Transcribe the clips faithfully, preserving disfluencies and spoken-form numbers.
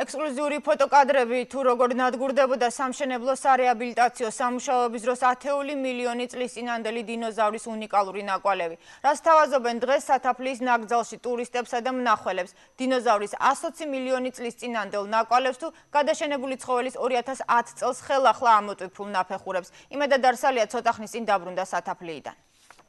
ექსკლუზიური ფოტოკადრები თუ როგორ ნადგურდებოდა სამშენებლო სარეაბილიტაციო სამუშაოების დროს ათეული მილიონი წლის წინანდელი დინოზავრის უნიკალური ნაკვალევი. რაც თავაზობენ დღეს სათაფლიის ნაკრძალში ტურისტებსა და მნახველებს. დინოზავრის ასოცი მილიონი წლის წინანდელ ნაკვალევს თუ გადაშენებული ცხოველის ორი ათას ათ წელს ხელახლა ამოტვიფრულ ნაფეხურებს. იმედა დარსალია ცოტა ხნის წინ დაბრუნდა სათაფლიიდან.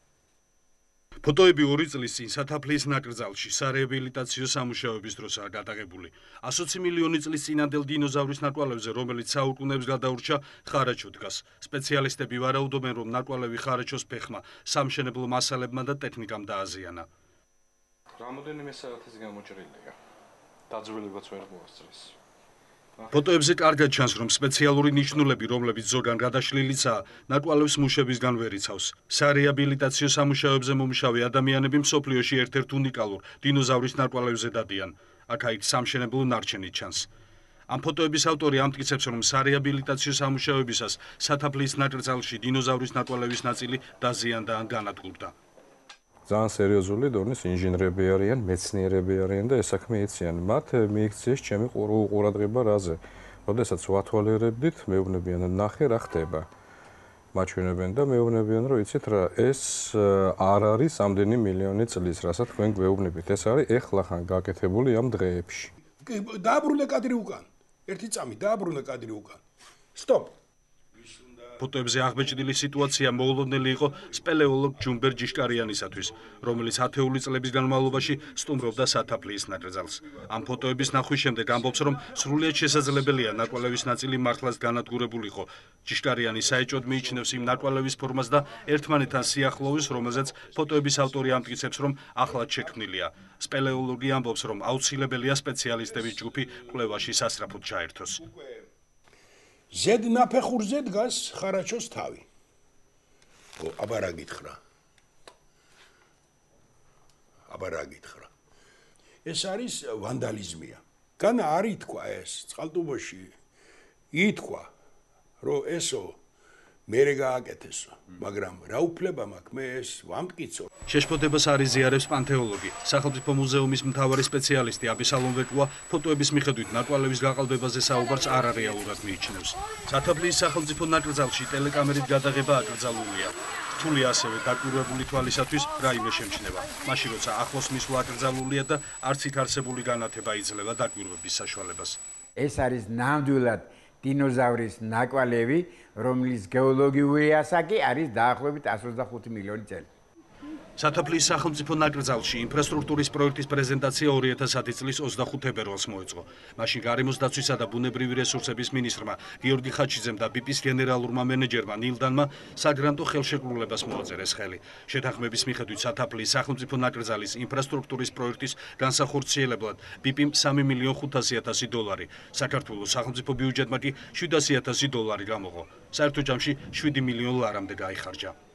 ფოტოები ორი წლის წინ სათაფლიის ნაკრძალში სარეაბილიტაციო სამუშაოების დროსაა გადაღებული. ასოცი მილიონი წლის წინანდელ დინოზავრის ნაკვალევზე, რომელიც საუკუნეებს გადაურჩა, ხარაჩო დგას. სპეციალისტები ვარაუდობენ, რომ ნაკვალევი ხარაჩოს ფეხმა, სამშენებლო მასალებმა და ტექნიკამ დააზიანა. რამოდენიმე საათის გამოჭრილია. დაძველებაც ვერ მოასწრეს. ფოტოებზე კარგად ჩანს, რომ სპეციალური ნიშნულები, რომლებიც ზოგან გადაშლილიცაა, ნაკვალევს მუშებისგან ვერ იცავს. სარეაბილიტაციო სამუშაოებზე მომუშავე ადამიანები მსოფლიოში ერთ-ერთ უნიკალურ დინოზავრის ნაკვალევზე დადიან. აქა-იქ სამშენებლო ნარჩენი ჩანს. ამ ფოტოების ავტორი ამტკიცებს, რომ სარეაბილიტაციო სამუშაოებისას სათაფლიის ნაკრძალში დინოზავრის ნაკვალევის ნაწილი დაზიანდა ან განადგურდა. ძალიან სერიოზული დონის ინჟინრები არიან, მეცნიერები არიან და ეს საქმე იციან. მათ მიიქციეს ჩემი ყურადღება რაზე. როდესაც ვათვალიერებდით, მეუბნებიან, ნახე რა ხდება. მაჩვენებენ და მეუბნებიან, რომ იცით რა, ეს არ არის ამდენი მილიონი წლის, რასაც თქვენ გვეუბნებით. ეს არის ეხლახან გაკეთებული ამ დღეებში. დააბრუნე კადრი უკან. ერთი წამი დააბრუნე კადრი უკან. სტოპ. ფოტოებზე აღბეჭდილი სიტუაცია მოულოდნელი იყო სპელეოლოგ ჯუმბერ ჯიშკარიანისათვის, რომელიც ათეული წლების განმავლობაში სტუმრობდა სათაფლიის ნაკრძალს. ამ ფოტოების ნახვის შემდეგ ამბობს, რომ სრულიად შესაძლებელია ნაკვალევის ნაწილი მართლაც განადგურებულიყო. ჯიშკარიანი საეჭვოდ მიიჩნევს იმ ნაკვალევის ფორმას და ერთმანეთთან სიახლოვეს, რომელზეც ფოტოების ავტორი ამტკიცებს, რომ ახლად შექმნილია. სპელეოლოგი ამბობს, რომ აუცილებელია სპეციალისტების ჯგუფი კვლევაში სასწრაფოდ ჩაერთოს. ზედ ნაფეხურზე დგას ხარაჩოს თავი. აბა რა გითხრა? აბა რა გითხრა? ეს არის ვანდალიზმია. განა არ ითქვა ეს წყალტუბოში. ითქვა, რომ ესო მერე გააკეთესო, მაგრამ რა უფლება მაქვს მე ეს ვამტკიცო. შეშფოთებას არ იზიარებს პანთეოლოგი. სახელმწიფო მუზეუმის მთავარი სპეციალისტი აბისალომ ვეკუა ფოტოების მიხედვით ნაკვალევის გაყალბებაზე საუბარს არარეალურად მიიჩნევს. სათაფლიის სახელმწიფო ნაკრძალში ტელეკამერით გადაღება აკრძალულია. რთული ასევე დაკვირვებული თვალისათვის რაიმე შემჩნევა. მაშინ როცა ახლოს მისვლა აკრძალულია და არც იქ არსებული განათება იძლევა დაკვირვების საშუალებას. ეს არის ნამდვილად დინოზავრის ნაკვალევი, რომლის გეოლოგიური ასაკი არის დაახლოებით εκατს ოცდახუთი მილიონი წელი. სათაფლიის სახელმწიფო ნაკრძალში ინფრასტრუქტურის პროექტის პრეზენტაცია ორი ათას ათი წლის ოცდახუთ თებერვალს მოეწყო. მაშინ გარემოს დაცვისა და ბუნებრივი რესურსების მინისტრმა გიორგი ხაჩიძემ და ბიპის გენერალურმა მენეჯერმა ნილდანმა საგრანტო ხელშეკრულებას მოაწერეს ხელი. შეთანხმების მიხედვით სათაფლიის სახელმწიფო ნაკრძალის ინფრასტრუქტურის პროექტის განსახორციელებლად ბიპიმ სამი მილიონ ხუთასი ათასი დოლარი, საქართველოს სახელმწიფო ბიუჯეტმა კი შვიდასი ათასი დოლარი გამოყო. საერთო ჯამში შვიდი მილიონ ლარამდე გაიხარჯა.